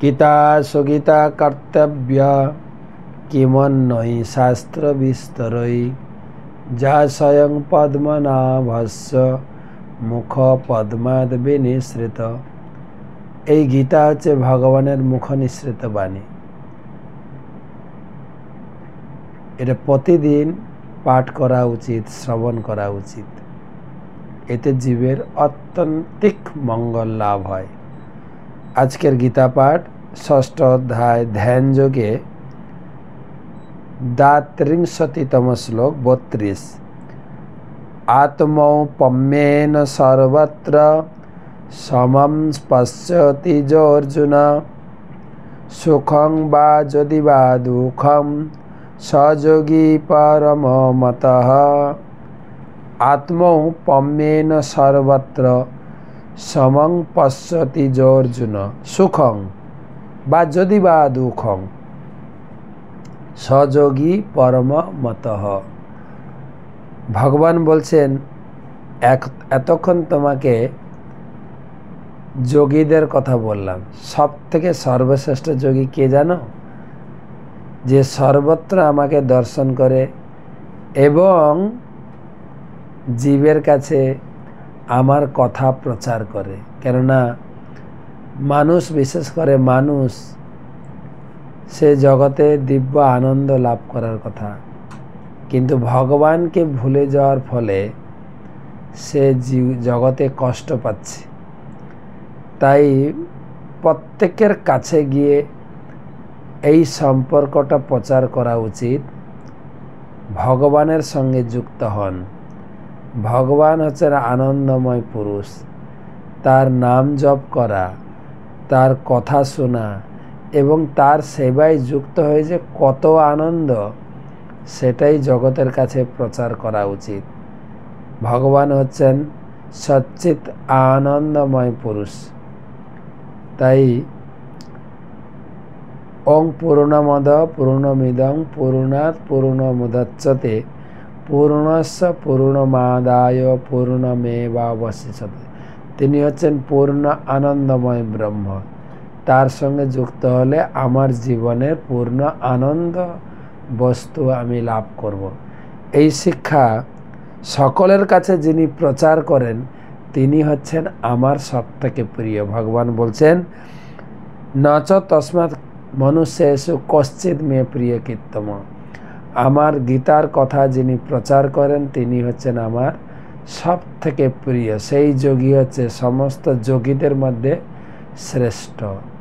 गीता सुगीता कर्तव्य किमन्नहि शास्त्र विस्तरै जा स्वयं पद्मनाभस्य मुख पद्माद विनिश्रित। এই গীতা হচ্ছে ভগবানের মুখ নিঃসৃত বাণী। এটা প্রতিদিন পাঠ করা উচিত, শ্রবণ করা উচিত। এতে জীবের অত্যন্তিক মঙ্গল লাভ হয়। আজকের গীতা পাঠ ষষ্ঠ অধ্যায় ধ্যান যোগে দ্বাত্রিংশতিতম শ্লোক 32। আত্মৌপম্যেন সর্বত্র সমম পশ্যতি অর্জুন সুখং বা যদি বা দুঃখম সযোগী পরমমতঃ। আত্মৌপম্যেন সর্বত্র সমং পশ্যতি অর্জুন সুখং বা যদি বা দুঃখং সযোগী পরমমতঃ। ভগবান বলছেন এতক্ষণ তোমাকে যোগীদের কথা বললাম। সব থেকে সর্বশ্রেষ্ঠ যোগী কে জানো? যে সর্বত্র আমাকে দর্শন করে এবং জীবের কাছে আমার কথা প্রচার করে। কেননা মানুষ, বিশেষ করে মানুষ, সে জগতে দিব্য আনন্দ লাভ করার কথা, কিন্তু ভগবানকে ভুলে যাওয়ার ফলে সে জগতে কষ্ট পাচ্ছে। তাই প্রত্যেকের কাছে গিয়ে এই সম্পর্কটা প্রচার করা উচিত। ভগবানের সঙ্গে যুক্ত হন। ভগবান হচ্ছেন আনন্দময় পুরুষ। তার নাম জপ করা, তার কথা শোনা এবং তার সেবায় যুক্ত হয়ে যে কত আনন্দ, সেটাই জগতের কাছে প্রচার করা উচিত। ভগবান হচ্ছেন সচ্চিৎ আনন্দময় পুরুষ। তাই ওং পূর্ণমদ পূর্ণমিদং পূর্ণাৎ পূর্ণমুদচ্যতে পূর্ণস্য পূর্ণমাদায় পূর্ণমেবাবশিষ্যতে। তিনি হচ্ছেন পূর্ণ আনন্দময় ব্রহ্ম। তার সঙ্গে যুক্ত হলে আমার জীবনের পূর্ণ আনন্দ বস্তু আমি লাভ করব। এই শিক্ষা সকলের কাছে যিনি প্রচার করেন তিনি হচ্ছেন আমার সবথেকে প্রিয়। ভগবান বলছেন নচ তস্মাৎ মনুষ্যেষু কশ্চিৎ মে প্রিয় কীর্তম। আমার গীতার কথা যিনি প্রচার করেন তিনি হচ্ছেন আমার সব থেকে প্রিয়। সেই যোগী হচ্ছে সমস্ত যোগীদের মধ্যে শ্রেষ্ঠ।